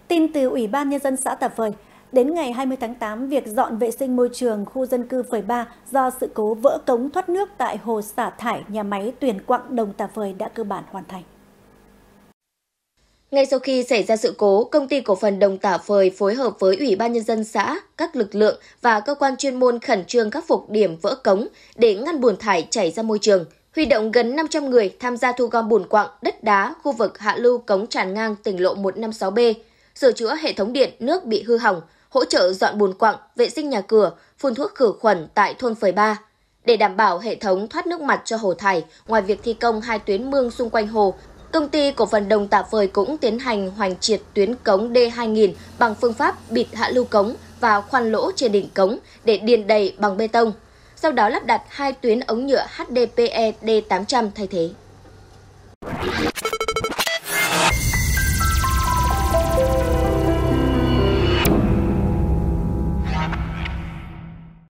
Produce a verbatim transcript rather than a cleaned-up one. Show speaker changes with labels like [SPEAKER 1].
[SPEAKER 1] Tin từ Ủy ban Nhân dân xã Tà Phời, đến ngày hai mươi tháng tám, việc dọn vệ sinh môi trường khu dân cư Phời ba do sự cố vỡ cống thoát nước tại hồ xả thải nhà máy Tuyền Quặng Đồng Tà Phời đã cơ bản hoàn thành.
[SPEAKER 2] Ngay sau khi xảy ra sự cố, Công ty Cổ phần Đồng Tà Phời phối hợp với Ủy ban Nhân dân xã, các lực lượng và cơ quan chuyên môn khẩn trương khắc phục điểm vỡ cống để ngăn bùn thải chảy ra môi trường, huy động gần năm trăm người tham gia thu gom bùn quặng, đất đá khu vực hạ lưu cống tràn ngang tỉnh lộ một năm sáu B, sửa chữa hệ thống điện nước bị hư hỏng, hỗ trợ dọn bùn quặng, vệ sinh nhà cửa, phun thuốc khử khuẩn tại thôn Phời ba. Để đảm bảo hệ thống thoát nước mặt cho hồ thải, ngoài việc thi công hai tuyến mương xung quanh hồ, Công ty Cổ phần Đồng Tà Phời cũng tiến hành hoành triệt tuyến cống D hai nghìn bằng phương pháp bịt hạ lưu cống và khoan lỗ trên đỉnh cống để điền đầy bằng bê tông. Sau đó lắp đặt hai tuyến ống nhựa H D P E D tám trăm thay thế.